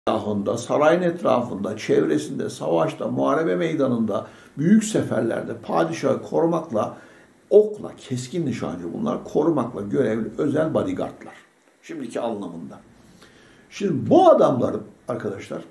etrafında, sarayın etrafında, çevresinde, savaşta, muharebe meydanında, büyük seferlerde padişahı korumakla, okla, keskin nişancı bunlar korumakla görevli özel bodyguardlar. Şimdiki anlamında. Şimdi bu adamların arkadaşlar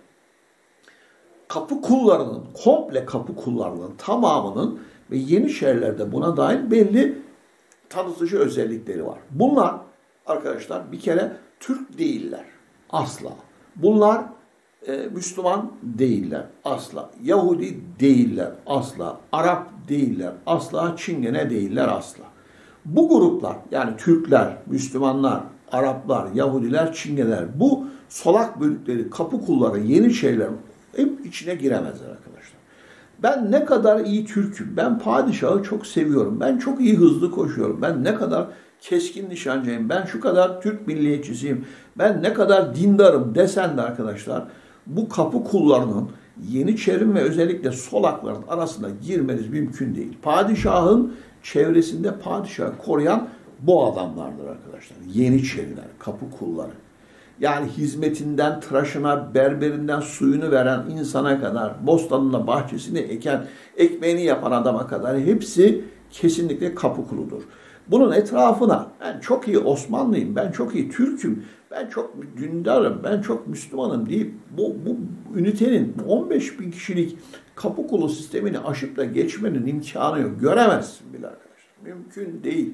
kapı kullarının, komple kapı kullarının tamamının ve Yeniçerilerde buna dair belli tanıtıcı özellikleri var. Bunlar arkadaşlar bir kere Türk değiller. Asla. Bunlar Müslüman değiller. Asla. Yahudi değiller. Asla. Arap değiller. Asla. Çingene değiller. Asla. Bu gruplar yani Türkler, Müslümanlar, Araplar, Yahudiler, Çingeneler bu solak bölükleri, kapı kulları, Yeniçeriler hep içine giremezler arkadaşlar. Ben ne kadar iyi Türk'üm, ben padişahı çok seviyorum, ben çok iyi hızlı koşuyorum, ben ne kadar keskin nişancıyım, ben şu kadar Türk milliyetçisiyim, ben ne kadar dindarım desen de arkadaşlar bu kapı kullarının Yeniçerim ve özellikle solakların arasına girmeniz mümkün değil. Padişahın çevresinde padişahı koruyan bu adamlardır arkadaşlar. Yeniçeriler, kapı kulları. Yani hizmetinden, tıraşına, berberinden suyunu veren insana kadar, bostanına, bahçesini eken, ekmeğini yapan adama kadar hepsi kesinlikle kapı kuludur. Bunun etrafına ben çok iyi Osmanlıyım, ben çok iyi Türk'üm, ben çok dündarım, ben çok Müslümanım deyip bu ünitenin 15 bin kişilik kapı kulu sistemini aşıp da geçmenin imkanı yok. Göremezsin bile arkadaşlar. Mümkün değil.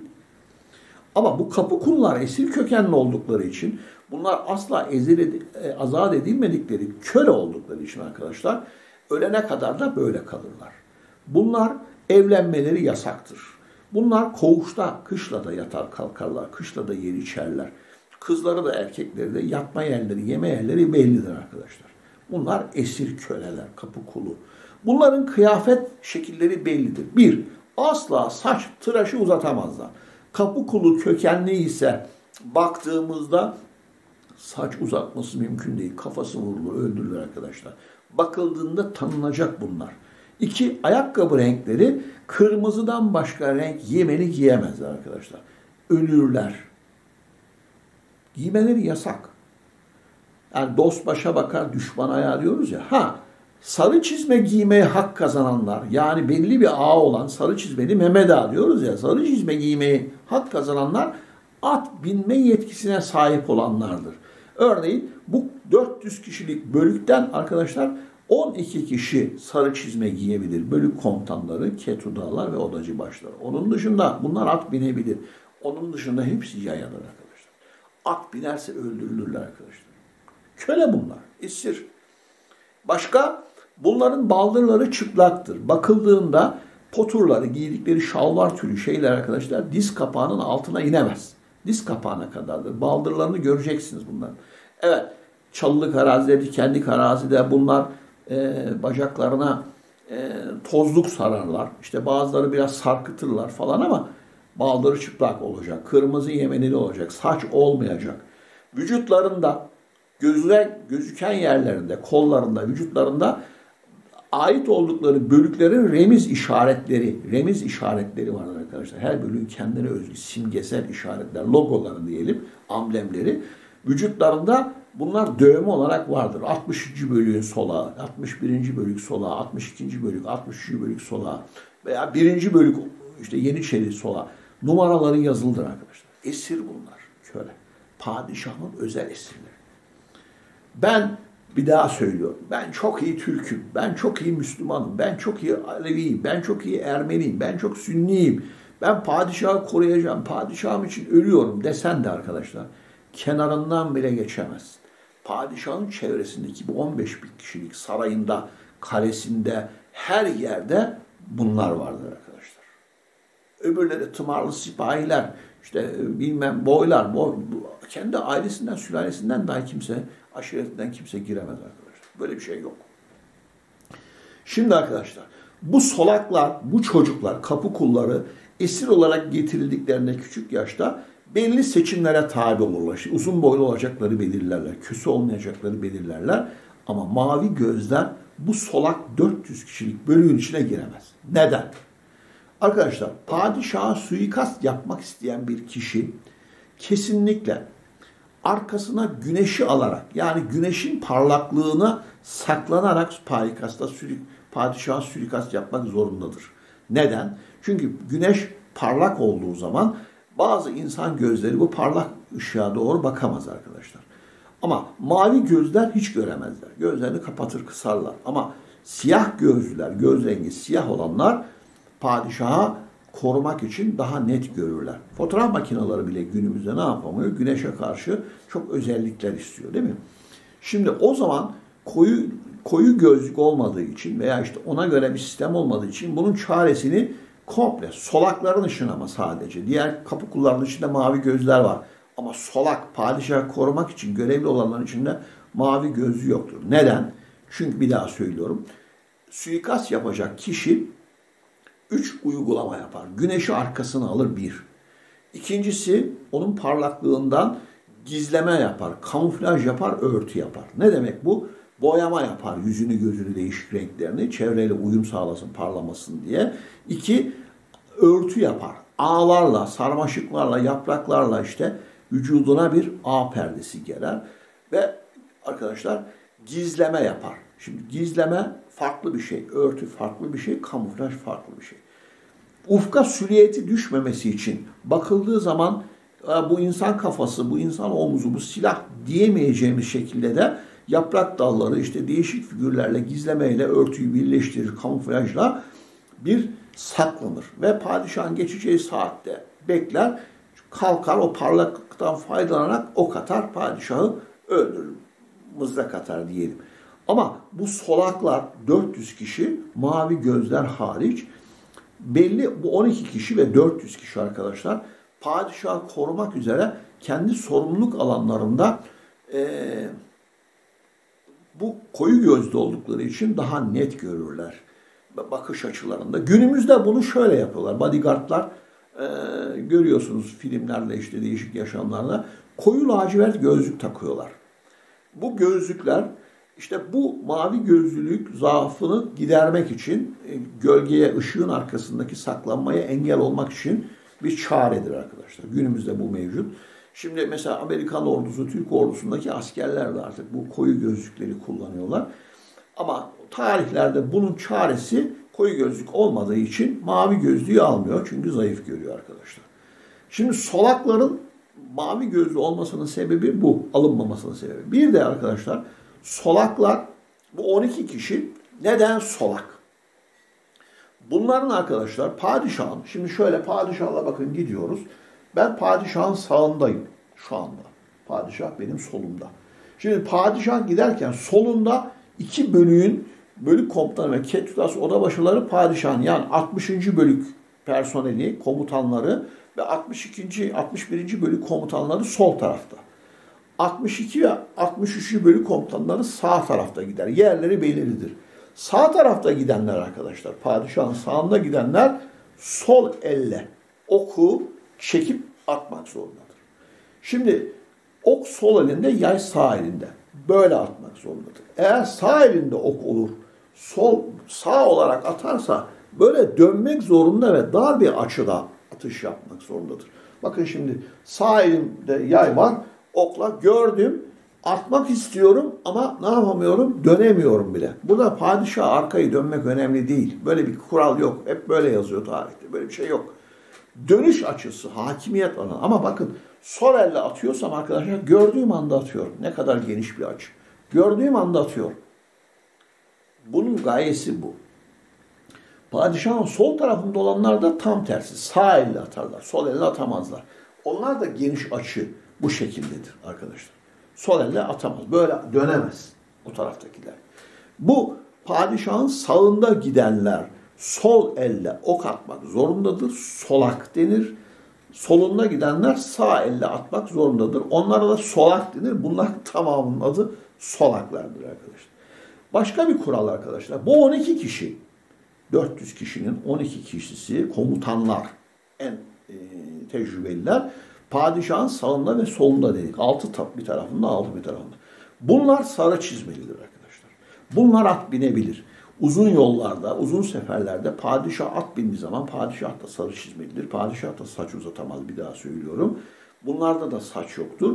Ama bu kapı kullar esir kökenli oldukları için bunlar asla azat edilmedikleri köle oldukları için arkadaşlar ölene kadar da böyle kalırlar. Bunlar evlenmeleri yasaktır. Bunlar koğuşta, kışlada yatar kalkarlar, kışlada yer içerler. Kızları da erkekleri de yatma yerleri, yeme yerleri bellidir arkadaşlar. Bunlar esir köleler, kapı kulu. Bunların kıyafet şekilleri bellidir. Bir, asla saç tıraşı uzatamazlar. Kapı kulu kökenli ise baktığımızda saç uzatması mümkün değil. Kafası vurulur, öldürülür arkadaşlar. Bakıldığında tanınacak bunlar. İki, ayakkabı renkleri kırmızıdan başka renk yemeni giyemezler arkadaşlar. Ölürler. Giymeleri yasak. Yani dost başa bakar, düşman ayağı diyoruz ya. Sarı çizme giymeye hak kazananlar, yani belli bir ağa olan sarı çizmeli Mehmet Ağa diyoruz ya, sarı çizme giymeye hak kazananlar at binme yetkisine sahip olanlardır. Örneğin bu 400 kişilik bölükten arkadaşlar 12 kişi sarı çizme giyebilir. Bölük komutanları, ketudalar ve odacı başları. Onun dışında bunlar at binebilir. Onun dışında hepsi yayadır arkadaşlar. At binerse öldürülürler arkadaşlar. Köle bunlar, esir. Başka, bunların baldırları çıplaktır. Bakıldığında poturları, giydikleri şalvar türü şeyler arkadaşlar diz kapağının altına inemez. Diz kapağına kadardır. Baldırlarını göreceksiniz bunların. Evet, çalılık arazide, dikenlik arazide bunlar bacaklarına tozluk sararlar. İşte bazıları biraz sarkıtırlar falan ama baldırı çıplak olacak. Kırmızı yemenili olacak. Saç olmayacak. Vücutlarında gözüken yerlerinde, kollarında, vücutlarında ait oldukları bölüklerin remiz işaretleri vardır arkadaşlar. Her bölüğün kendine özgü simgesel işaretler, logoları diyelim, amblemleri. Vücutlarında bunlar dövme olarak vardır. 60. bölüğün solağı, 61. bölük solağı, 62. bölük, 63. bölük solağı veya 1. bölük işte Yeniçeri solağı. Numaraları yazılıdır arkadaşlar. Esir bunlar, köle. Padişahın özel esirleri. Ben bir daha söylüyorum. Ben çok iyi Türk'üm. Ben çok iyi Müslümanım. Ben çok iyi Aleviyim. Ben çok iyi Ermeniyim. Ben çok Sünniyim. Ben padişahı koruyacağım. Padişahım için ölüyorum desen de arkadaşlar kenarından bile geçemezsin. Padişahın çevresindeki bu 15 bin kişilik sarayında, kalesinde, her yerde bunlar vardır arkadaşlar. Öbürleri tımarlı sipahiler, işte bilmem boylar, kendi ailesinden, sülalesinden dahi kimse, aşiretinden kimse giremez arkadaşlar. Böyle bir şey yok. Şimdi arkadaşlar, bu solaklar, bu çocuklar, kapı kulları esir olarak getirildiklerinde küçük yaşta belli seçimlere tabi olurlar. İşte uzun boylu olacakları belirlerler, küsü olmayacakları belirlerler. Ama mavi gözler bu solak 400 kişilik bölüğün içine giremez. Neden? Arkadaşlar, padişaha suikast yapmak isteyen bir kişi kesinlikle arkasına güneşi alarak, yani güneşin parlaklığına saklanarak padişaha suikast yapmak zorundadır. Neden? Çünkü güneş parlak olduğu zaman bazı insan gözleri bu parlak ışığa doğru bakamaz arkadaşlar. Ama mavi gözler hiç göremezler. Gözlerini kapatır, kısarlar. Ama siyah gözlüler, göz rengi siyah olanlar padişaha korumak için daha net görürler. Fotoğraf makineleri bile günümüzde ne yapamıyor? Güneşe karşı çok özellikler istiyor, değil mi? Şimdi o zaman koyu gözlük olmadığı için veya işte ona göre bir sistem olmadığı için bunun çaresini komple solakların ışın ama sadece. Diğer kapı kullarının içinde mavi gözler var. Ama solak padişahı korumak için görevli olanların içinde mavi gözlü yoktur. Neden? Çünkü bir daha söylüyorum. Suikast yapacak kişi 3 uygulama yapar. Güneşi arkasına alır 1. İkincisi onun parlaklığından gizleme yapar, kamuflaj yapar, örtü yapar. Ne demek bu? Boyama yapar yüzünü gözünü değişik renklerini çevreyle uyum sağlasın, parlamasın diye. 2. Örtü yapar. Ağlarla, sarmaşıklarla, yapraklarla işte vücuduna bir ağ perdesi gerer. Ve arkadaşlar gizleme yapar. Şimdi gizleme farklı bir şey, örtü farklı bir şey, kamuflaj farklı bir şey. Ufka silüeti düşmemesi için bakıldığı zaman bu insan kafası, bu insan omuzu, bu silah diyemeyeceğimiz şekilde de yaprak dalları işte değişik figürlerle, gizlemeyle, örtüyü birleştirir, kamuflajla bir saklanır. Ve padişahın geçeceği saatte bekler, kalkar o parlaklıktan faydalanarak ok atar, padişahı öldürür. Mızrak atar diyelim. Ama bu solaklar 400 kişi, mavi gözler hariç, belli bu 12 kişi ve 400 kişi arkadaşlar padişahı korumak üzere kendi sorumluluk alanlarında bu koyu gözlü oldukları için daha net görürler bakış açılarında. Günümüzde bunu şöyle yapıyorlar. Bodyguardlar görüyorsunuz filmlerle işte değişik yaşamlarda koyu lacivert gözlük takıyorlar. Bu gözlükler işte bu mavi gözlülük zaafını gidermek için gölgeye, ışığın arkasındaki saklanmaya engel olmak için bir çaredir arkadaşlar. Günümüzde bu mevcut. Şimdi mesela Amerikan ordusu, Türk ordusundaki askerler de artık bu koyu gözlükleri kullanıyorlar. Ama tarihlerde bunun çaresi koyu gözlük olmadığı için mavi gözlüğü almıyor. Çünkü zayıf görüyor arkadaşlar. Şimdi solakların mavi gözlü olmasının sebebi bu. Alınmamasının sebebi. Bir de arkadaşlar solaklar, bu 12 kişi neden solak? Bunların arkadaşlar padişahın, şimdi şöyle padişahla bakın gidiyoruz. Ben padişahın sağındayım şu anda. Padişah benim solumda. Şimdi padişah giderken solunda 2 bölük komutanı ve Ketütas odabaşıları padişahın yani 60. bölük personeli, komutanları ve 61. bölük komutanları sol tarafta. 62 ve 63. bölük komutanları sağ tarafta gider. Yerleri belirlidir. Sağ tarafta gidenler arkadaşlar, padişahın sağında gidenler sol elle oku çekip atmak zorundadır. Şimdi ok sol elinde, yay sağ elinde. Böyle atmak zorundadır. Eğer sağ elinde ok olur, sağ olarak atarsa böyle dönmek zorunda ve dar bir açıda atış yapmak zorundadır. Bakın şimdi sağ elimde yay var. Okla gördüm, atmak istiyorum ama ne yapamıyorum? Dönemiyorum bile. Burada padişah arkayı dönmek önemli değil. Böyle bir kural yok. Hep böyle yazıyor tarihte. Böyle bir şey yok. Dönüş açısı, hakimiyet alanı. Ama bakın sol elle atıyorsam arkadaşlar gördüğüm anda atıyorum. Ne kadar geniş bir açı. Gördüğüm anda atıyorum. Bunun gayesi bu. Padişahın sol tarafında olanlar da tam tersi. Sağ elle atarlar. Sol elle atamazlar. Onlar da geniş açı bu şekildedir arkadaşlar. Sol elle atamaz. Böyle dönemez o taraftakiler. Bu padişahın sağında gidenler sol elle ok atmak zorundadır. Solak denir. Solunda gidenler sağ elle atmak zorundadır. Onlara da solak denir. Bunlar tamamının adı solaklardır arkadaşlar. Başka bir kural arkadaşlar. Bu 12 kişi, 400 kişinin 12 kişisi komutanlar, en tecrübeliler. Padişahın sağında ve solunda dedik. 6 bir tarafında, 6 bir tarafında. Bunlar sarı çizmelidir arkadaşlar. Bunlar at binebilir. Uzun yollarda, uzun seferlerde padişah at bindiği zaman padişah da sarı çizmelidir. Padişah da saç uzatamaz, bir daha söylüyorum. Bunlarda da saç yoktur.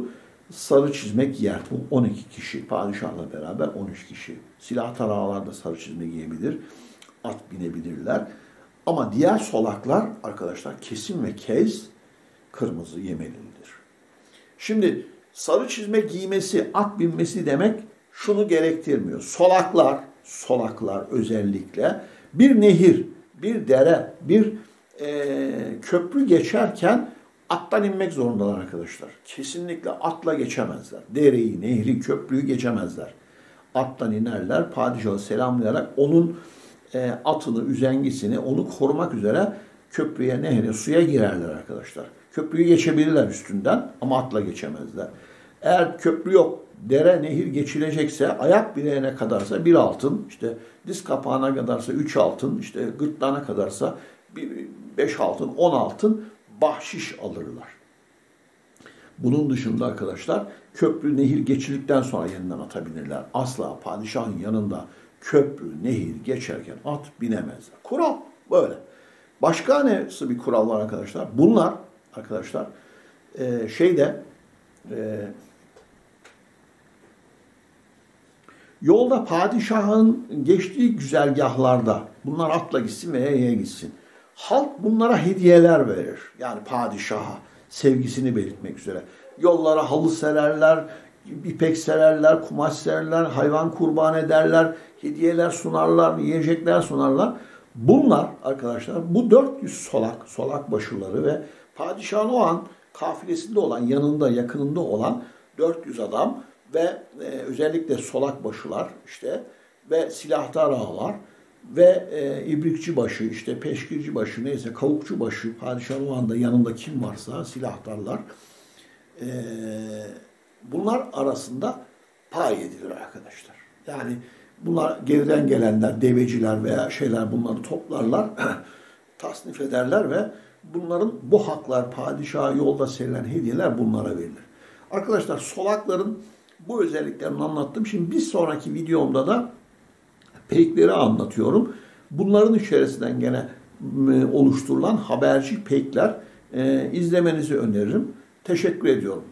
sarı çizme giyer. Bu 12 kişi. Padişahla beraber 13 kişi. Silah tarağalar da sarı çizme giyebilir. At binebilirler. Ama diğer solaklar arkadaşlar kesim ve kez kırmızı yemelidir. Şimdi sarı çizme giymesi, at binmesi demek şunu gerektirmiyor. Solaklar özellikle bir nehir, bir dere, bir köprü geçerken attan inmek zorundalar arkadaşlar. Kesinlikle atla geçemezler. Dereyi, nehri, köprüyü geçemezler. Attan inerler, padişahı selamlayarak onun atını, üzengisini, onu korumak üzere köprüye, nehre, suya girerler arkadaşlar. Köprüyü geçebilirler üstünden ama atla geçemezler. Eğer köprü yok, dere, nehir geçilecekse ayak bileğine kadarsa 1 altın, işte diz kapağına kadarsa 3 altın, işte gırtlağına kadarsa 5 altın, 10 altın bahşiş alırlar. Bunun dışında arkadaşlar köprü, nehir geçildikten sonra yeniden ata binirler. Asla padişahın yanında köprü, nehir geçerken at binemezler. Kural böyle. Başka nasıl bir kural var arkadaşlar? Bunlar arkadaşlar yolda padişahın geçtiği güzergahlarda bunlar atla gitsin veya yaya gitsin. Halk bunlara hediyeler verir. Yani padişaha sevgisini belirtmek üzere. Yollara halı sererler, ipek sererler, kumaş sererler, hayvan kurban ederler, hediyeler sunarlar, yiyecekler sunarlar. Bunlar arkadaşlar bu 400 solak başıları ve padişahın o an kafilesinde olan, yanında, yakınında olan 400 adam ve özellikle solak başılar işte ve silahtar ağalar ve ibrikçi başı, işte peşkirci başı, neyse kavukçu başı, padişahın o anda yanında kim varsa silahtarlar, bunlar arasında pay edilir arkadaşlar. Yani bunlar geriden gelenler, deveciler veya şeyler bunları toplarlar, tasnif ederler ve bunların bu haklar, padişaha yolda serilen hediyeler bunlara verilir. Arkadaşlar solakların bu özelliklerini anlattım. Şimdi bir sonraki videomda da peykleri anlatıyorum. Bunların içerisinden gene oluşturulan haberci peykler izlemenizi öneririm. Teşekkür ediyorum.